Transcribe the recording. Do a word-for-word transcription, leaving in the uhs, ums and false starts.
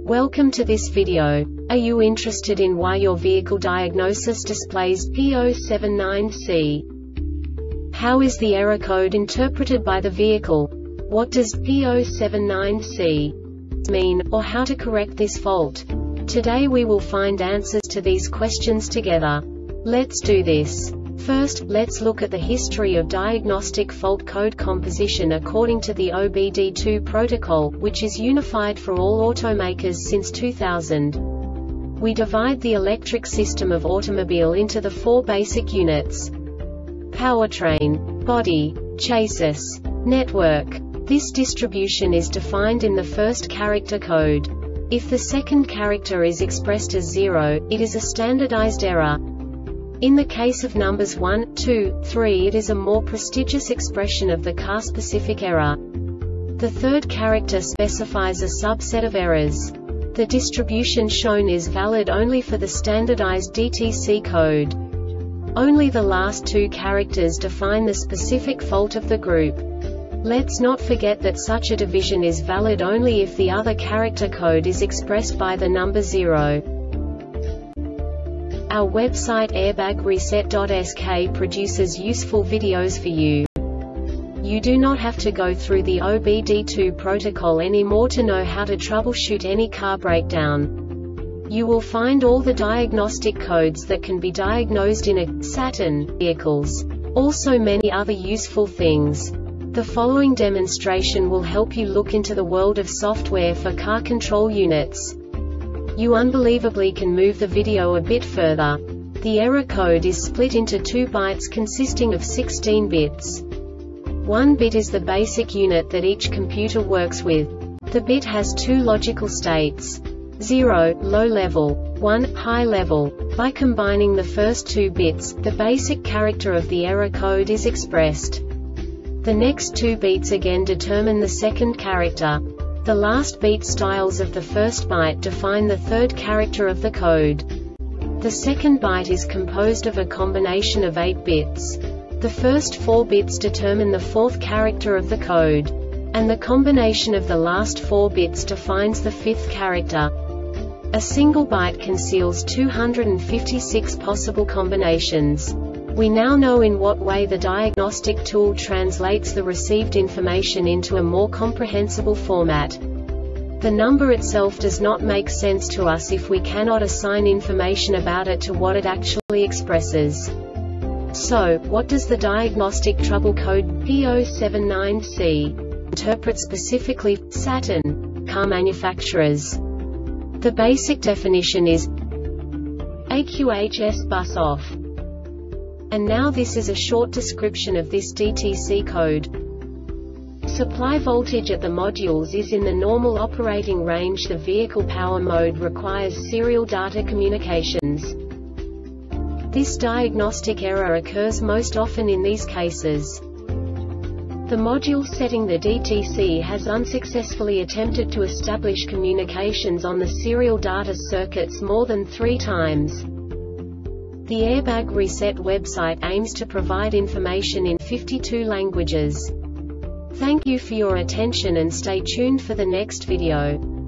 Welcome to this video. Are you interested in why your vehicle diagnosis displays P zero seven nine C? How is the error code interpreted by the vehicle? What does P zero seven nine C mean, or how to correct this fault? Today we will find answers to these questions together. Let's do this. First, let's look at the history of diagnostic fault code composition according to the O B D two protocol, which is unified for all automakers since two thousand. We divide the electric system of automobile into the four basic units: powertrain, body, chassis, network. This distribution is defined in the first character code. If the second character is expressed as zero, it is a standardized error. In the case of numbers one, two, three, it is a more prestigious expression of the car-specific error. The third character specifies a subset of errors. The distribution shown is valid only for the standardized D T C code. Only the last two characters define the specific fault of the group. Let's not forget that such a division is valid only if the other character code is expressed by the number zero. Our website airbag reset dot S K produces useful videos for you. You do not have to go through the O B D two protocol anymore to know how to troubleshoot any car breakdown. You will find all the diagnostic codes that can be diagnosed in a Saturn vehicles. Also many other useful things. The following demonstration will help you look into the world of software for car control units. You unbelievably can move the video a bit further. The error code is split into two bytes consisting of sixteen bits. One bit is the basic unit that each computer works with. The bit has two logical states: zero, low level, one, high level. By combining the first two bits, the basic character of the error code is expressed. The next two bits again determine the second character. The last beat styles of the first byte define the third character of the code. The second byte is composed of a combination of eight bits. The first four bits determine the fourth character of the code. And the combination of the last four bits defines the fifth character. A single byte conceals two hundred fifty-six possible combinations. We now know in what way the diagnostic tool translates the received information into a more comprehensible format. The number itself does not make sense to us if we cannot assign information about it to what it actually expresses. So, what does the diagnostic trouble code P zero seven nine C interpret specifically for Saturn car manufacturers? The basic definition is A Q H S bus off. And now this is a short description of this D T C code. Supply voltage at the modules is in the normal operating range. The vehicle power mode requires serial data communications. This diagnostic error occurs most often in these cases. The module setting the D T C has unsuccessfully attempted to establish communications on the serial data circuits more than three times. The Airbag Reset website aims to provide information in fifty-two languages. Thank you for your attention and stay tuned for the next video.